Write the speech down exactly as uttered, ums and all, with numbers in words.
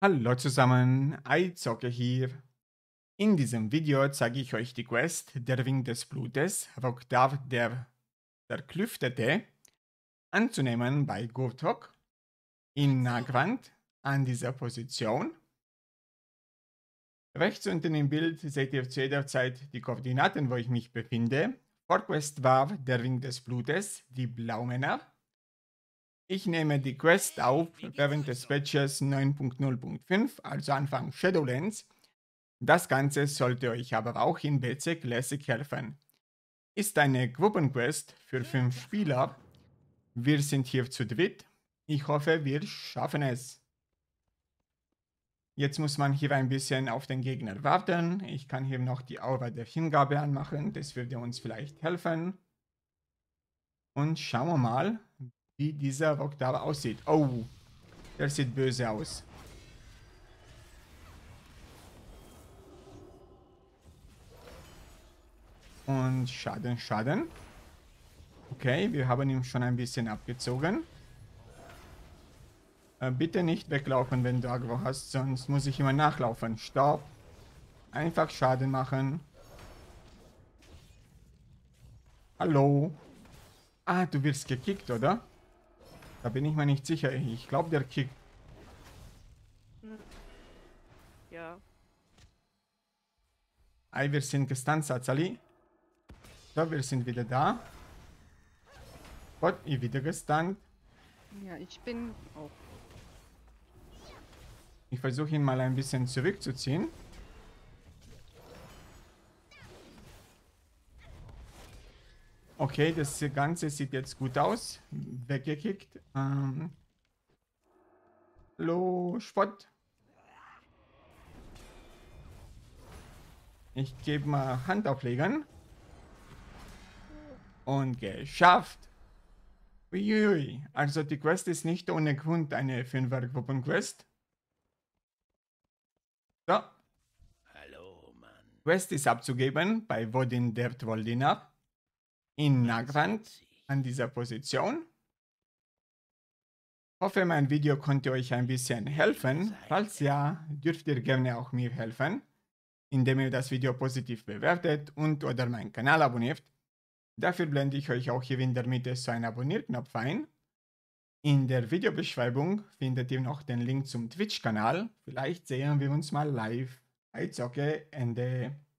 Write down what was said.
Hallo zusammen, iZocke hier. In diesem Video zeige ich euch die Quest Der Ring des Blutes, Roktav der Zerklüftete, anzunehmen bei Gurtok in Nagwand an dieser Position. Rechts unten im Bild seht ihr zu jeder Zeit die Koordinaten, wo ich mich befinde. Vorquest war Der Ring des Blutes, die Blaumänner. Ich nehme die Quest auf während des Patches neun Punkt null Punkt fünf, also Anfang Shadowlands. Das Ganze sollte euch aber auch in B C Classic helfen. Ist eine Gruppenquest für fünf Spieler. Wir sind hier zu dritt. Ich hoffe, wir schaffen es. Jetzt muss man hier ein bisschen auf den Gegner warten. Ich kann hier noch die Aura der Hingabe anmachen. Das würde uns vielleicht helfen. Und schauen wir mal, wie dieser Roktav aussieht. Oh, der sieht böse aus. Und Schaden, Schaden. Okay, wir haben ihn schon ein bisschen abgezogen. Äh, bitte nicht weglaufen, wenn du Aggro hast, sonst muss ich immer nachlaufen. Stopp. Einfach Schaden machen. Hallo. Ah, du wirst gekickt, oder? Da bin ich mir nicht sicher. Ich glaube, der kickt. Hm. Ja. Ei, wir sind gestunt, Sazali. So, wir sind wieder da. Gott, ich wieder gestunt. Ja, ich bin auch. Ich versuche ihn mal ein bisschen zurückzuziehen. Okay, das Ganze sieht jetzt gut aus. Weggekickt. Ähm. Hallo, Spott. Ich gebe mal Handauflegern. Und geschafft. Uiuiui. Also die Quest ist nicht ohne Grund eine Fünfer-Gruppen-Quest. So. Hallo, Mann. Quest ist abzugeben bei Wodin der Twoldina. In Nagwand an dieser Position. Hoffe, mein Video konnte euch ein bisschen helfen. Falls ja, dürft ihr gerne auch mir helfen, indem ihr das Video positiv bewertet und oder meinen Kanal abonniert. Dafür blende ich euch auch hier in der Mitte so einen Abonnierknopf ein. In der Videobeschreibung findet ihr noch den Link zum Twitch-Kanal. Vielleicht sehen wir uns mal live. iZocke, Ende.